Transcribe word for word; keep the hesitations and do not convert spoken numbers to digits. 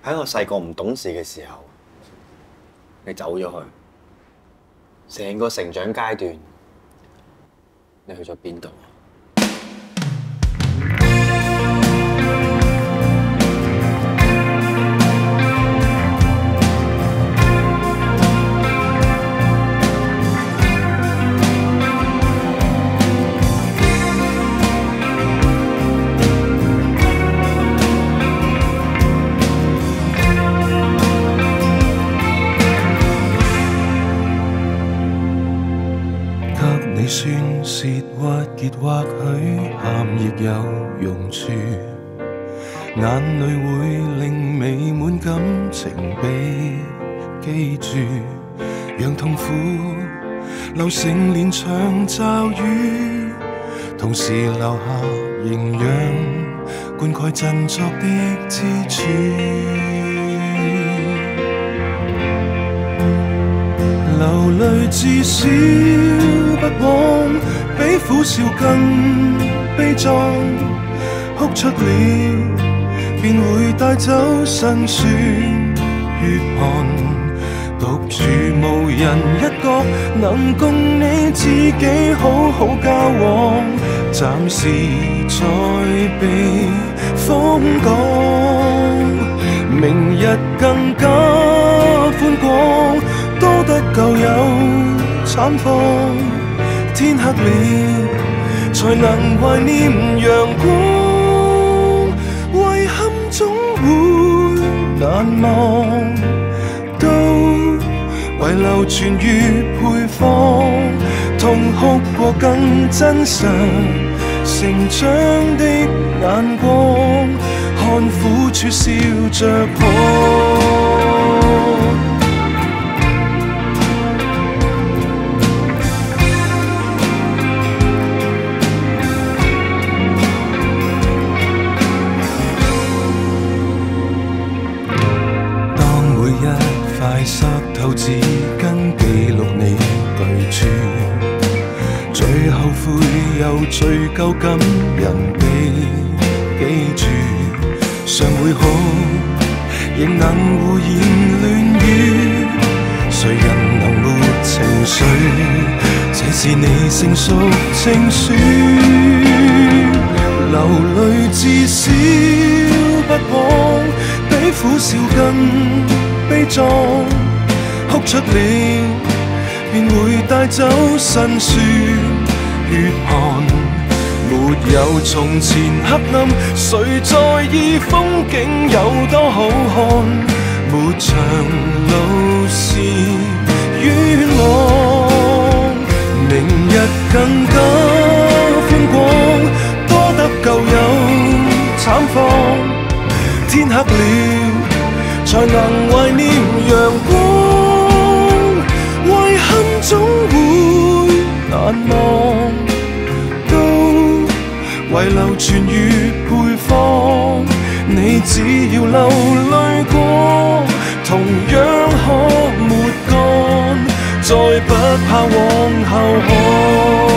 喺我細個唔懂事嘅時候，你走咗去，成個成長階段，你去咗邊度？ 你宣泄鬱結，或許喊亦有用處，眼淚會令美滿感情被記住，讓痛苦流成連場驟雨，同時留下營養，灌溉振作的支柱。流淚至少不枉比苦笑更悲壯，哭出了便會帶走辛酸血汗，獨處無人一角能共你自己好好交往，暫時再避風港，明日更加寬廣，多得夠有慘況，天黑了才能懷念陽光，遺憾總會難忘，都遺留傳於配方，痛哭過更真實，成長的眼光，看苦處笑着看。塞透紙巾記錄你巨著，最後悔又最疚感人被記住，尚會好仍能胡言亂語，誰人能沒情緒？這是你成熟情書，流淚至少不枉比苦笑更悲壯，哭出了便會帶走辛酸血汗，沒有從前黑暗，誰在意風景有多好看？沒長路是冤枉，明日更加寬廣，多得夠有慘況，天黑了才能懷念陽光，遺憾總會難忘，都遺留傳於配方，你只要流淚過，同樣可抹乾，再不怕往後看。